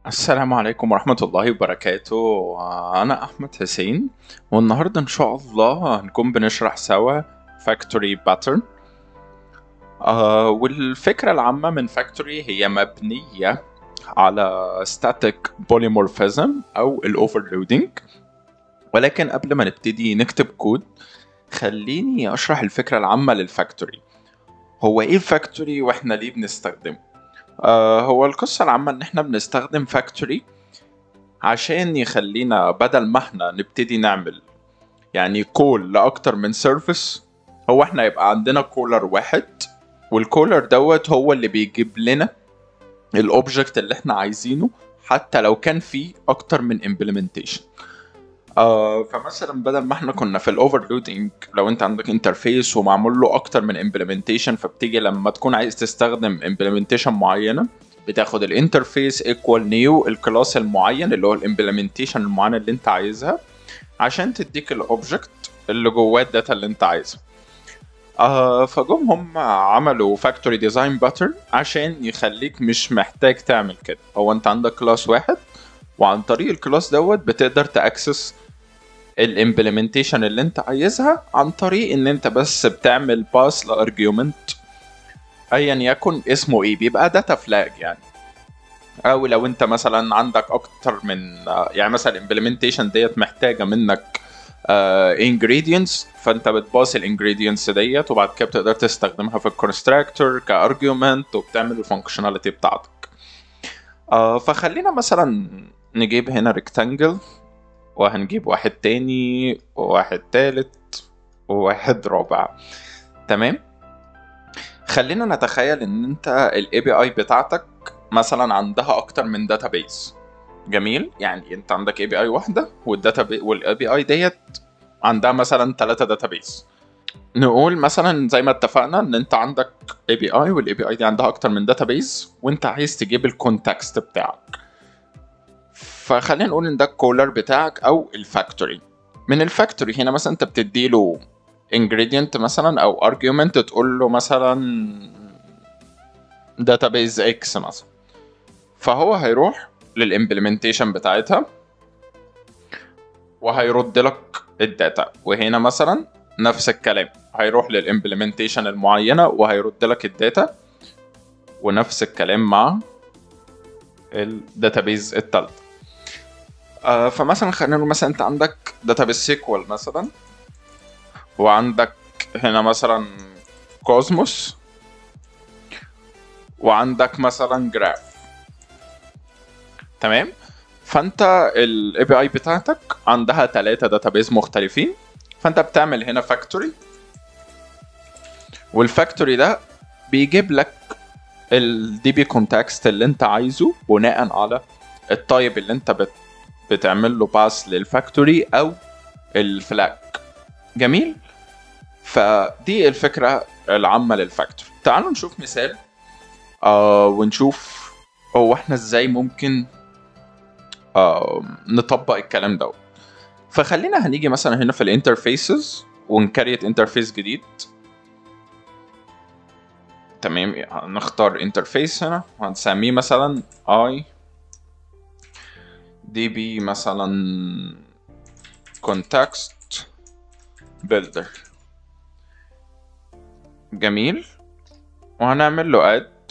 السلام عليكم ورحمة الله وبركاته. أنا أحمد حسين، والنهاردة إن شاء الله هنكون بنشرح سوا Factory Pattern. والفكرة العامة من Factory هي مبنية على Static Polymorphism أو ال Overloading. ولكن قبل ما نبتدي نكتب كود خليني أشرح الفكرة العامة للفاكتوري. هو إيه الفاكتوري وإحنا ليه بنستخدمه؟ هو القصة العامة إن إحنا بنستخدم فاكتوري عشان يخلينا بدل ما إحنا نبتدي نعمل يعني كول لأكتر من سيرفيس، هو إحنا يبقى عندنا كولر واحد، والكولر دوت هو اللي بيجيب لنا الأوبجكت اللي إحنا عايزينه حتى لو كان فيه أكتر من implementation. فمثلا بدل ما احنا كنا في الاوفرلودنج، لو انت عندك انترفيس ومعمول له اكتر من امبلمنتيشن، فبتيجي لما تكون عايز تستخدم امبلمنتيشن معينه بتاخد الانترفيس ايكوال نيو الكلاس المعين اللي هو الامبلمنتيشن المعينه اللي انت عايزها عشان تديك الاوبجكت اللي جواه الداتا اللي انت عايزها. فجم هم عملوا فاكتوري ديزاين باترن عشان يخليك مش محتاج تعمل كده. هو انت عندك كلاس واحد، وعن طريق الكلاس دوت بتقدر تاكسس الامبلمنتيشن اللي انت عايزها عن طريق ان انت بس بتعمل باس لارجيومنت ايا يكن اسمه ايه، بيبقى داتا فلاج يعني. او لو انت مثلا عندك اكتر من يعني مثلا الامبلمنتيشن ديت محتاجه منك ingredients، فانت بتباس الانجريدينتس ديت وبعد كده بتقدر تستخدمها في الكونستراكتور كارجيومنت وبتعمل الفانكشناليتي بتاعتك. فخلينا مثلا نجيب هنا ريكتانجل، وهنجيب واحد تاني وواحد تالت وواحد رابع. تمام. خلينا نتخيل ان انت ال API بتاعتك مثلا عندها اكتر من database. جميل، يعني انت عندك API واحدة وال API ديت عندها مثلا 3 database. نقول مثلا زي ما اتفقنا ان انت عندك API وال API دي عندها اكتر من database وانت عايز تجيب الكونتكست بتاعك. فخلينا نقول ان ده الكولر بتاعك او الفاكتوري. من الفاكتوري هنا مثلا انت بتديله ingredient مثلا او argument، تقول له مثلا database X مثلا، فهو هيروح للimplementation بتاعتها وهيرد لك الداتا. وهنا مثلا نفس الكلام، هيروح للimplementation المعينة وهيرد لك الداتا، ونفس الكلام مع الداتابيز التالتة. فمثلا خلينا نقول مثلا انت عندك داتابيز سيكوال مثلا، وعندك هنا مثلا كوزموس، وعندك مثلا جراف. تمام. فانت ال API بتاعتك عندها 3 داتابيز مختلفين، فانت بتعمل هنا فاكتوري، والفاكتوري ده بيجيب لك ال DB context اللي انت عايزه بناء على التايب اللي انت بتعمل له باس للفاكتوري او الفلاج. جميل. فدي الفكرة العامة للفاكتوري. تعالوا نشوف مثال ونشوف هو احنا ازاي ممكن نطبق الكلام ده. فخلينا هنيجي مثلا هنا في الانترفيسز ونكريت انترفيس جديد. تمام، نختار انترفيس هنا وهنسميه مثلا اي دي بي مثلا context builder. جميل. وهنعمل له add،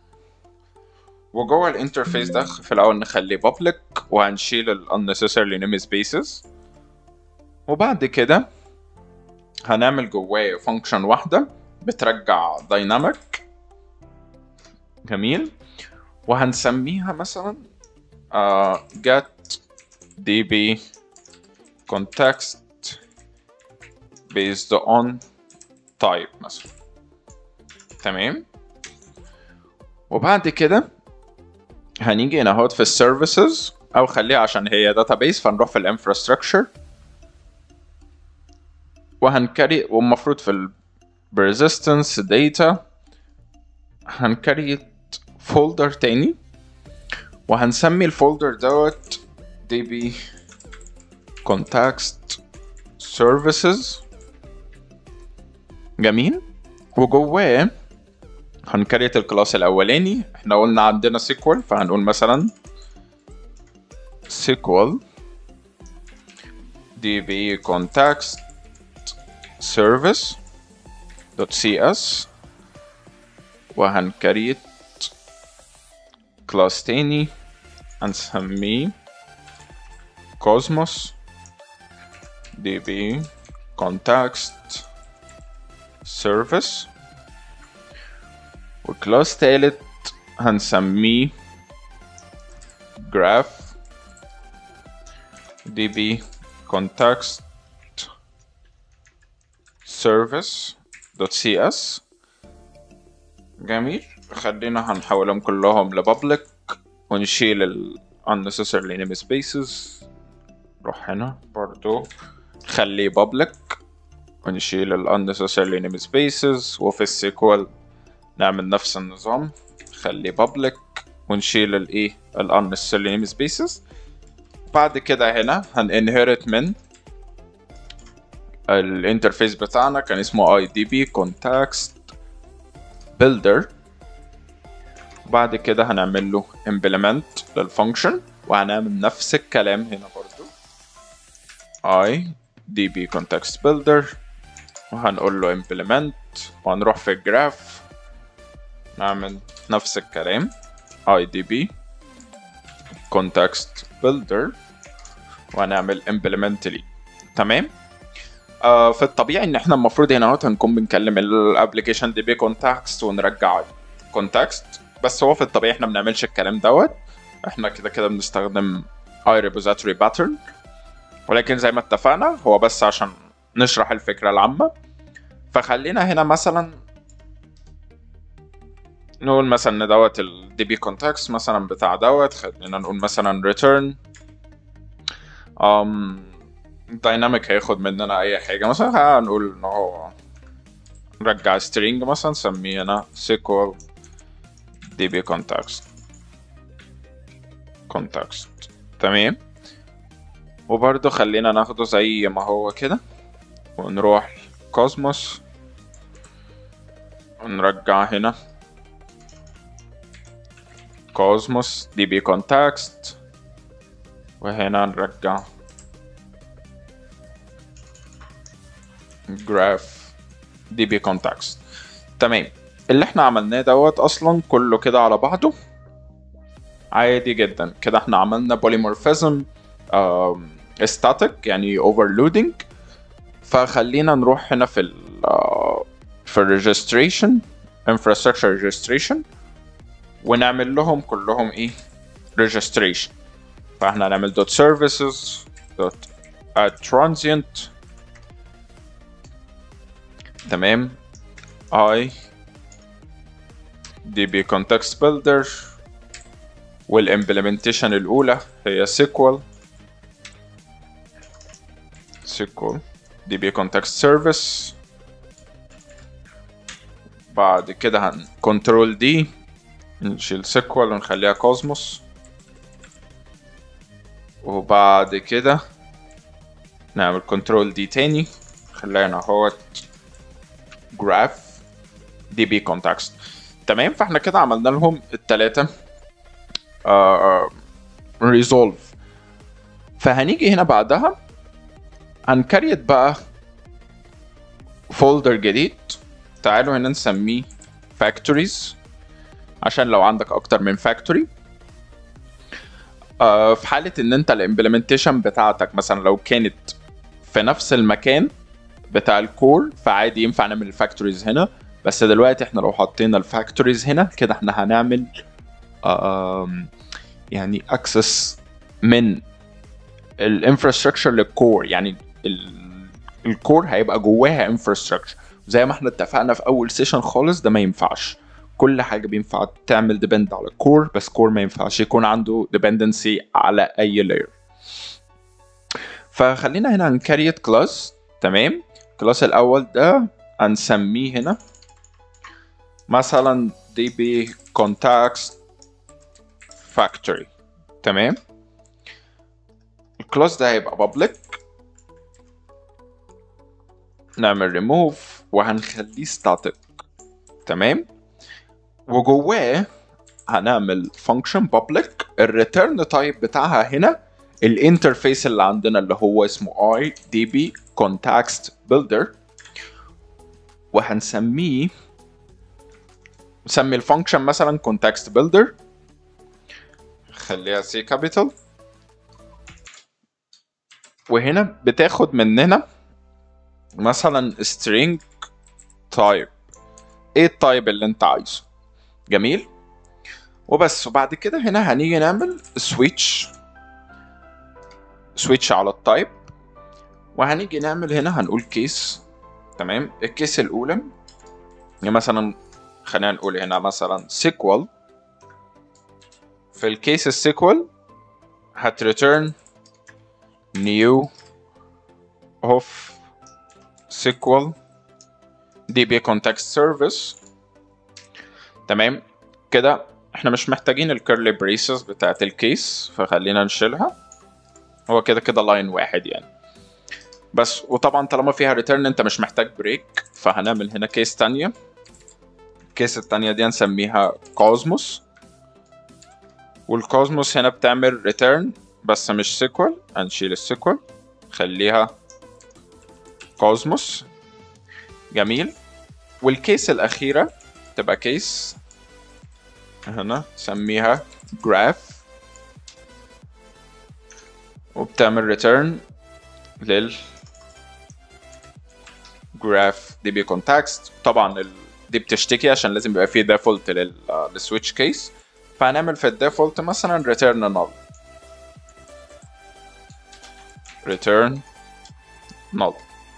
وجوه الانترفيس ده في الاول نخليه public وهنشيل ال unnecessary namespaces، وبعد كده هنعمل جواه function واحدة بترجع dynamic. جميل. وهنسميها مثلا get db context based on type مثلا. تمام. وبعد كده هنيجي هنا اهوت في السيرفيسز، او خليها عشان هي database فنروح في الانفراستراكشر وهنكري، والمفروض في ال persistence data هنكريت فولدر تاني وهنسمي الفولدر دوت db context services. جميل. وجواه هنكريت الكلاس الاولاني. احنا قلنا عندنا سيكوال، فهنقول مثلا SQL db context service .cs وهنكريت كلاس تاني هنسميه Cosmos db context service وكلاس تالت هنسميه graph db context service .cs. جميل. خلينا هنحولهم كلهم لبابليك ونشيل ال unnecessary namespaces. نروح هنا برضو نخليه public ونشيل ال unnecessary namespaces، وفي السيكوال نعمل نفس النظام نخليه public ونشيل ال unnecessary namespaces. بعد كده هنا هنinherit من الانترفيس بتاعنا كان اسمه IDB context builder. بعد كده هنعمل له implement للفانكشن وهنعمل نفس الكلام هنا برضو IDB context builder وهنقول له implement وهنروح في الجراف نعمل نفس الكلام IDB context builder وهنعمل implement ليه. تمام. في الطبيعي ان احنا المفروض هنا هنكون بنكلم الابلكيشن دي بي كونتاكست ونرجع كونتاكست، بس هو في الطبيعي احنا بنعملش الكلام دوت. احنا كده بنستخدم iRepository pattern، ولكن زي ما اتفقنا هو بس عشان نشرح الفكرة العامة. فخلينا هنا مثلا نقول مثلا ان دوت ال DB context مثلا بتاع دوت، خلينا نقول مثلا return دايناميك هياخد مننا اي حاجه، مثلا هنقول ان هو نرجع string مثلا نسميه هنا SQL db context. تمام. وبرضه خلينا ناخده زي ما هو كده ونروح كوزموس ونرجع هنا كوزموس db context وهنا نرجع graph db context. تمام. اللي احنا عملناه دوت اصلا كله كده على بعضه عادي جدا كده. احنا عملنا polymorphism static يعني overloading. فخلينا نروح هنا في في registration infrastructure registration ونعمل لهم كلهم registration. فاحنا هنعمل .services .add transient. تمام. DB context builder والimplementation الأولى هي SQL DB context service. بعد كده control D نشيل SQL ونخليها Cosmos. وبعد كده نعمل control D تاني خلينا هو graph db context. تمام. فاحنا كده عملنا لهم التلاتة resolve. فهنيجي هنا بعدها هنكريت بقى فولدر جديد. تعالوا هنا نسميه factories عشان لو عندك اكتر من factory. في حالة ان انت الامبلمنتيشن بتاعتك مثلا لو كانت في نفس المكان بتاع الكور فعادي ينفع نعمل الفاكتوريز هنا. بس دلوقتي احنا لو حطينا الفاكتوريز هنا كده احنا هنعمل يعني اكسس من الانفراستراكشر للكور. يعني الكور هيبقى جواها انفراستراكشر زي ما احنا اتفقنا في اول سيشن خالص. ده ما ينفعش. كل حاجه بينفع تعمل ديبند على الكور، بس كور ما ينفعش يكون عنده ديبندنسي على اي لاير. فخلينا هنا هنكريت كلاس. تمام. الكلاس الاول ده هنسميه هنا مثلا db context factory. تمام. الكلاس ده هيبقى public. نعمل remove وهنخليه static. تمام. وجواه هنعمل function public الريتيرن تايب بتاعها هنا الانترفيس اللي عندنا اللي هو اسمه IDB Context Builder، وهنسميه نسمي الفانكشن مثلا Context Builder، خليها C capital، وهنا بتاخد مننا مثلا string type، ايه التايب اللي انت عايزه. جميل، وبس. وبعد كده هنا هنيجي نعمل سويتش على التايب، وهنيجي نعمل هنا هنقول كيس. تمام، الكيس الاولى يعني مثلا خلينا نقول هنا مثلا سيكوال. في الكيس السيكوال هتريتيرن new of SQL DB context service. تمام كده، احنا مش محتاجين الكيرلي بريسز بتاعت الكيس، فخلينا نشيلها. هو كده كده لاين واحد يعني بس. وطبعا طالما فيها ريتيرن انت مش محتاج بريك، فهنعمل هنا كيس تانية. الكيس التانية دي هنسميها كوزموس، والكوزموس هنا بتعمل ريتيرن بس مش سيكوال، هنشيل السيكوال خليها كوزموس. جميل، والكيس الأخيرة تبقى كيس هنا نسميها جراف، وبتعمل ريتيرن لل جراف دي بي كونتكست. طبعا دي بتشتكي عشان لازم يبقى فيه ديفولت للسويتش كيس، فهنعمل في الديفولت مثلا return null، return null.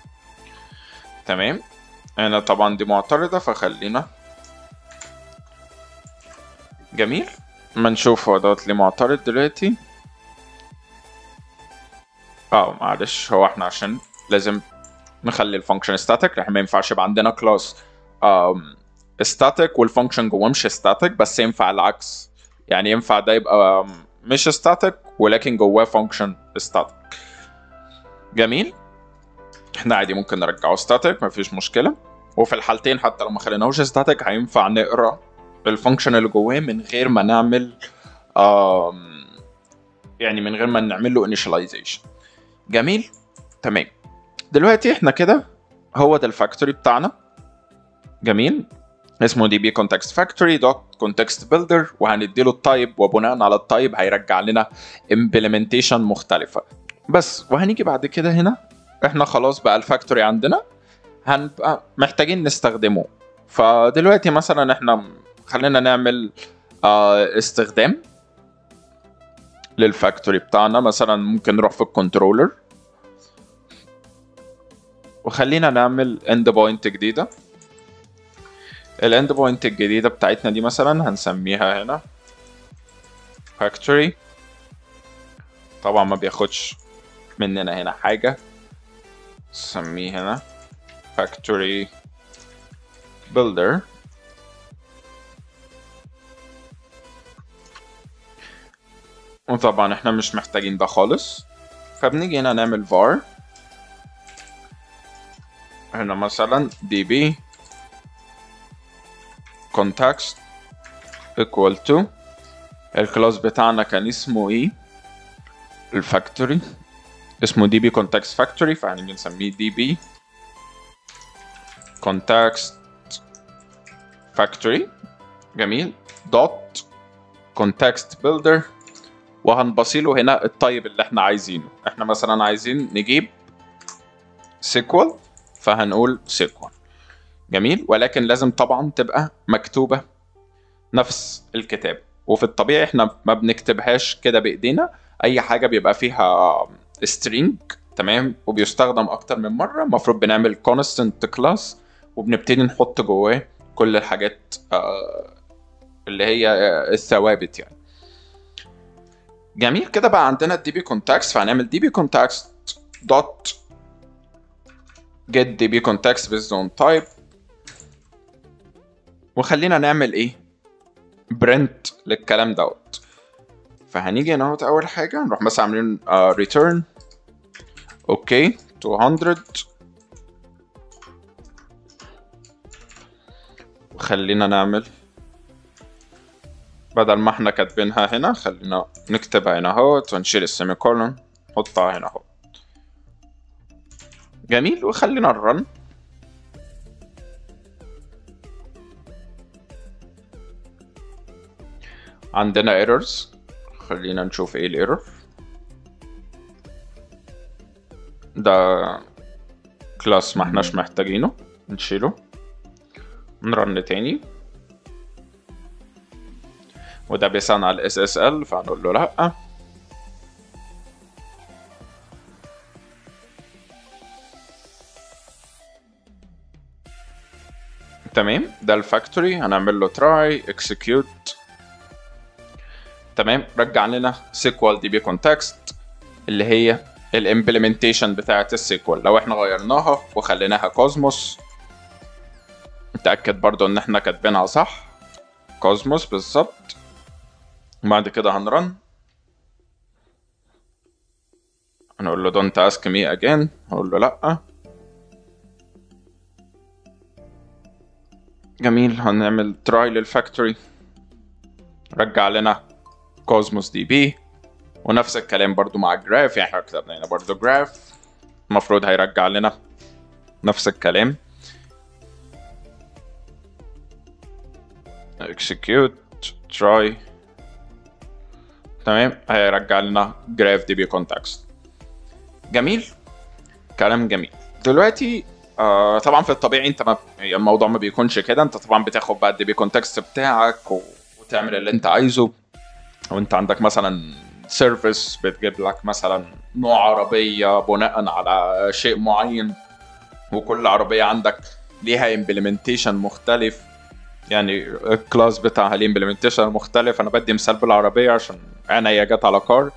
تمام، هنا طبعا دي معترضة فخلينا. جميل، ما نشوف هو دوت ليه معترض دلوقتي. معلش، هو احنا عشان لازم نخلي الفانكشن ستاتيك، احنا ما ينفعش يبقى عندنا كلاس ستاتيك والفانكشن جواه مش ستاتيك، بس ينفع العكس. يعني ينفع ده يبقى مش ستاتيك ولكن جواه فانكشن ستاتيك. جميل، احنا عادي ممكن نرجعه ستاتيك مفيش مشكله، وفي الحالتين حتى لو ما خليناهوش ستاتيك هينفع نقرا الفانكشن اللي جواه من غير ما نعمل يعني من غير ما نعمل له initialization. جميل، تمام. دلوقتي احنا كده هو ده الفاكتوري بتاعنا. جميل، اسمه DB Context Factory دوت Context Builder، وهنديله التايب، وبناء على التايب هيرجع لنا implementation مختلفة بس. وهنيجي بعد كده هنا احنا خلاص بقى الفاكتوري عندنا، هنبقى محتاجين نستخدمه. فدلوقتي مثلا احنا خلينا نعمل استخدام للفاكتوري بتاعنا. مثلا ممكن نروح في الكنترولر وخلينا نعمل end point جديدة. الاند بوينت الجديدة بتاعتنا دي مثلا هنسميها هنا factory. طبعا ما بياخدش مننا هنا حاجة، نسميه هنا factory builder. وطبعا احنا مش محتاجين ده خالص، فبنيجي هنا نعمل var هنا مثلا db context equal to الكلاس بتاعنا كان اسمه ايه؟ الفاكتوري اسمه db context factory، فهنيجي نسميه db context factory. جميل، دوت context builder، وهنبصيله هنا التايب اللي احنا عايزينه. احنا مثلا عايزين نجيب سيكوال، فهنقول سيكوال. جميل، ولكن لازم طبعا تبقى مكتوبة نفس الكتاب، وفي الطبيعي احنا ما بنكتبهاش كده بايدينا. اي حاجة بيبقى فيها string تمام وبيستخدم اكتر من مرة، المفروض بنعمل constant class وبنبتدي نحط جواه كل الحاجات اللي هي الثوابت يعني. جميل، كده بقى عندنا الدي بي كونتكست، فهنعمل دي بي كونتكست دوت get db context based on type، وخلينا نعمل ايه print للكلام دوت. فهنيجي هنا اول حاجه نروح مثلا عاملين return اوكي 200، وخلينا نعمل بدل ما احنا كاتبينها هنا خلينا نكتبها هنا اهوت ونشيل السيمي كولون نحطها هنا اهوت. جميل، وخلينا نرن. عندنا ايرورز، خلينا نشوف ايه الايرور ده. كلاس ما احناش محتاجينه، نشيله. نرن تاني، وده بيسألنا على الاس اس ال فهنقول له لا. تمام، ده الفاكتوري. هنعمل له تراي اكسكيوت. تمام، رجع لنا سيكوال دي بي كونتكست اللي هي الامبلمنتيشن بتاعه السيكوال. لو احنا غيرناها وخليناها كوزموس، نتاكد برضو ان احنا كاتبينها صح، كوزموس بالظبط. بعد كده هنرن، هنقول له don't ask me again، هقول له لا. جميل، هنعمل تراي للفاكتوري، رجع لنا كوزموس دي بي. ونفس الكلام برضو مع الجراف، يعني احنا كتبنا هنا برضو جراف، المفروض هيرجع لنا نفس الكلام. execute try. تمام، هيرجع لنا جراف دي بي كونتكست. جميل، كلام جميل. دلوقتي طبعا في الطبيعي انت الموضوع ما بيكونش كده. انت طبعا بتاخد بقى الدي بي كونتكست بتاعك وتعمل اللي انت عايزه. وانت عندك مثلا سيرفيس بتجيب لك مثلا نوع عربية بناء على شيء معين، وكل عربية عندك ليها امبلمنتيشن مختلف، يعني الكلاس بتاعها ليه امبلمنتيشن مختلف. انا بدي مثال بالعربية عشان عينيا جت على كار.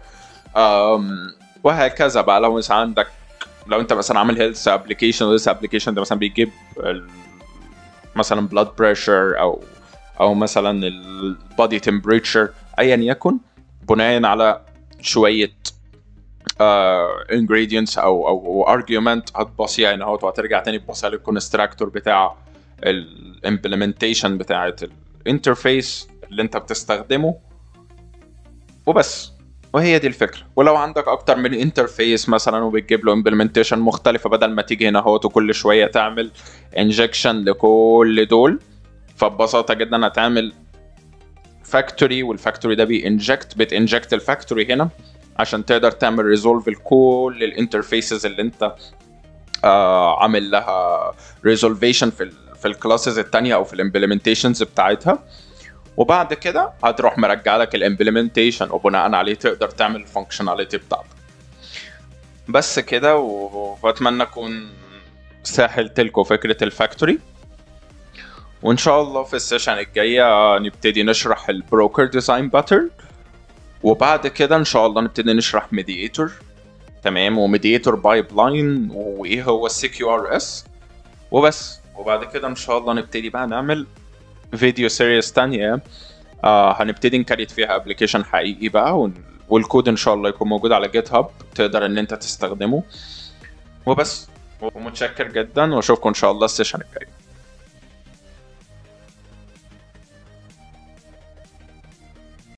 وهكذا بقى. لو مثلا عندك، لو انت مثلا عامل هيلث ابلكيشن، والهيلث ابلكيشن ده مثلا بيجيب مثلا بلاد بريشر او مثلا البادي تمبريتشر ايا يكن، بناء على شويه ingredients او argument هتبصيها هنا اهوت، وهترجع تاني تبصيها للكونستراكتور بتاع الامبلمنتيشن بتاعه الانترفيس اللي انت بتستخدمه وبس. وهي دي الفكره. ولو عندك اكتر من انترفيس مثلا وبتجيب له امبلمنتيشن مختلفه، بدل ما تيجي هنا اهوت وكل شويه تعمل انجكشن لكل دول، فببساطه جدا هتعمل فاكتوري، والفاكتوري ده بتنجكت الفاكتوري هنا عشان تقدر تعمل ريزولف لكل الانترفيسز اللي انت عامل لها ريزولفيشن في الكلاسز التانية او في الامبلمنتيشنز بتاعتها. وبعد كده هتروح مرجع لك الامبلمنتيشن، وبناء عليه تقدر تعمل الفانكشناليتي بتاعتك. بس كده، واتمنى اكون سهلت لكم فكره الفاكتوري. وان شاء الله في السيشن الجايه نبتدي نشرح البروكر ديزاين باترن، وبعد كده ان شاء الله نبتدي نشرح ميدياتور. تمام، وميدياتور بايبلاين، وايه هو السي كيو ار اس وبس. وبعد كده ان شاء الله نبتدي بقى نعمل فيديو سيريس تانية هنبتدي نكريت فيها ابلكيشن حقيقي بقى، والكود ان شاء الله يكون موجود على جيت هاب تقدر ان انت تستخدمه وبس. ومتشكر جدا، واشوفكم ان شاء الله السيشن الجاي.